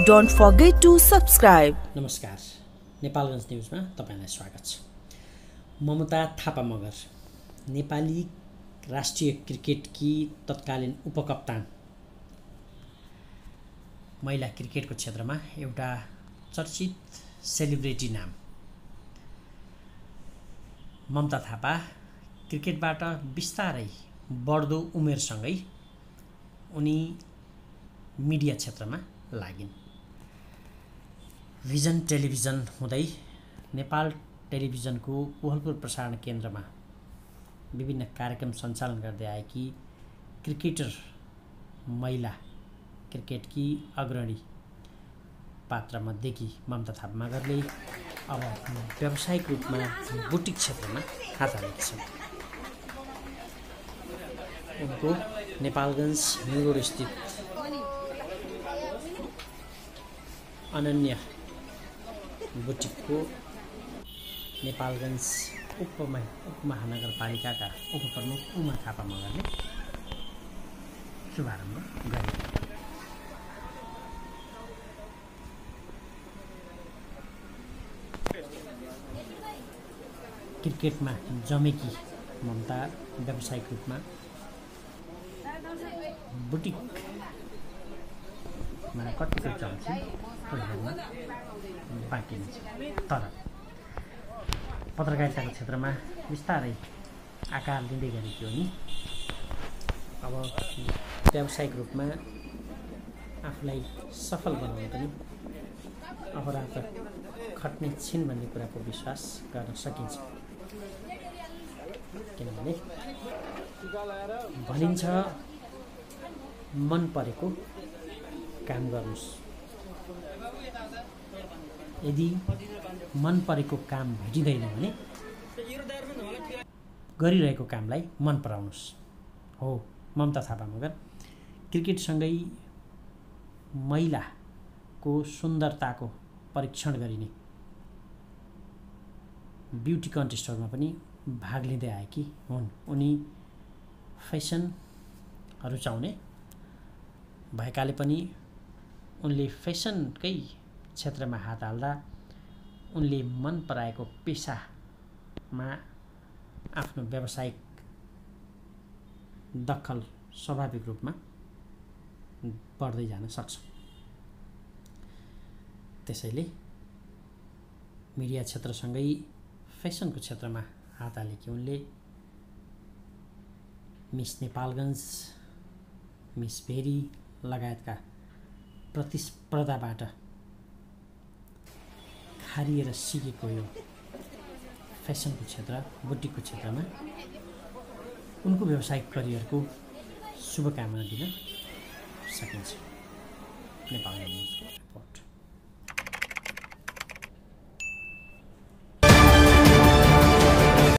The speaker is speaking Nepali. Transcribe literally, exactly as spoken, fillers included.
Don't forget to subscribe. नमस्कार, नेपालगञ्ज न्युजमा तपाईलाई स्वागत छ। ममता थापा मगर नेपाली राष्ट्रिय क्रिकेटकी तत्कालीन उपकप्तान, महिला क्रिकेटको क्षेत्रमा एउटा चर्चित सेलिब्रिटी नाम ममता थापा क्रिकेटबाट बिस्तारै बढ्दो उमेरसँगै उनी मिडिया क्षेत्रमा लागिन्। भिजन टेलिभिजन हुँदै नेपाल टेलिभिजनको कोहलपुर प्रसारण केन्द्रमा विभिन्न कार्यक्रम सञ्चालन गर्दै आएकी क्रिकेटर महिला क्रिकेटकी अग्रणी पात्रमध्येकी ममता थापा मगरले अब व्यावसायिक रूपमा बुटिक क्षेत्रमा हात हालेकी छन्। उनको नेपालगञ्ज न्यु रोड स्थित अनन्य बुटिकको नेपालगञ्ज उपमा उपमहानगरपालिकाका उपप्रमुख उमा थापा मगरले शुभारम्भ गरे। क्रिकेटमा जमेकी ममता व्यावसायिक रूपमा बुटिकमा कतिको चल्छ हेर्न बाँकी नै छ, तर पत्रकारिताको क्षेत्रमा बिस्तारै आकार लिँदै गरेकी हो नि। अब व्यावसायिक रूपमा आफूलाई सफल बनाउन पनि अहोरात्र खट्ने छिन् भन्ने कुराको विश्वास गर्न सकिन्छ। किनभने भनिन्छ मन परेको काम गर्नुस्, यदि मन परेको काम भेटिँदैन भने गरिरहेको कामलाई मन पराउनुस्। हो, ममता थापा मगर क्रिकेटसँगै महिलाको सुन्दरताको परीक्षण गरिने ब्युटी कन्टेस्टहरूमा पनि भाग लिँदै आएकी हुन्। उनी फेसन रुचाउने भएकाले पनि उनले फेसनकै क्षेत्रमा हात हाल्दा उनले मन पराएको पेसामा आफ्नो व्यावसायिक दखल स्वाभाविक रूपमा बढ्दै जान सक्छ। त्यसैले मिडिया क्षेत्रसँगै फेसनको क्षेत्रमा हात हालेकी उनले मिस नेपालगञ्ज, मिस भेरी लगायतका प्रतिस्पर्धाबाट खारिएर सिकेको यो फेसनको क्षेत्र, बुटिकको क्षेत्रमा उनको व्यावसायिक करियरको शुभकामना दिन सकिन्छ। नेपाल न्युजको रिपोर्ट।